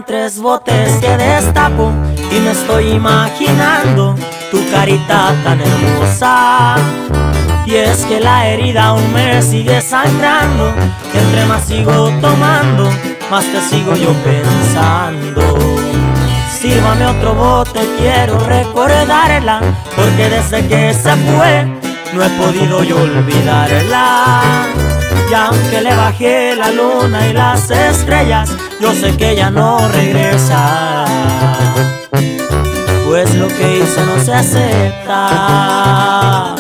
3 botes que destapo y me estoy imaginando tu carita tan hermosa. Y es que la herida aún me sigue sangrando, entre más sigo tomando, más te sigo yo pensando. Sírvame otro bote, quiero recordarla, porque desde que se fue no he podido yo olvidarla. Y aunque le bajé la luna y las estrellas, yo sé que ella no regresa, pues lo que hice no se acepta.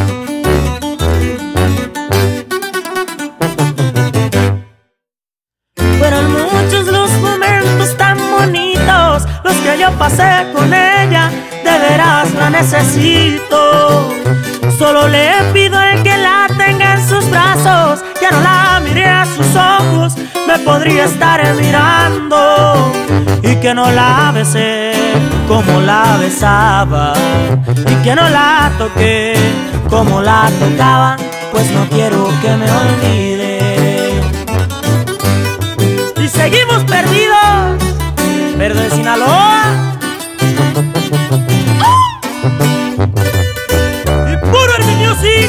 Fueron muchos los momentos tan bonitos los que yo pasé con ella, de veras la necesito. Solo le pido el que la tenga en sus brazos, que no la mire a sus ojos, me podría estar mirando. Y que no la besé como la besaba, y que no la toqué como la tocaba, pues no quiero que me olvide. Y seguimos perdidos, pero de Sinaloa y puro Army Music.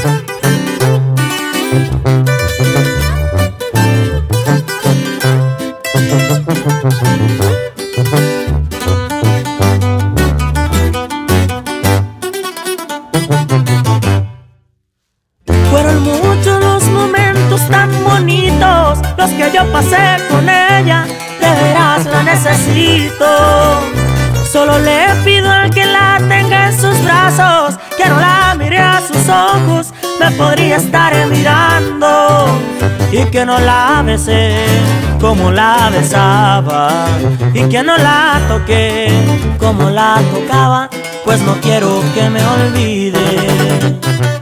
Fueron muchos los momentos tan bonitos los que yo pasé con ella, de veras la necesito. Solo le pido al que la tenga en sus brazos, que no la mire a sus ojos, me podría estar mirando. Y que no la besé como la besaba, y que no la toqué como la tocaba, pues no quiero que me olvide.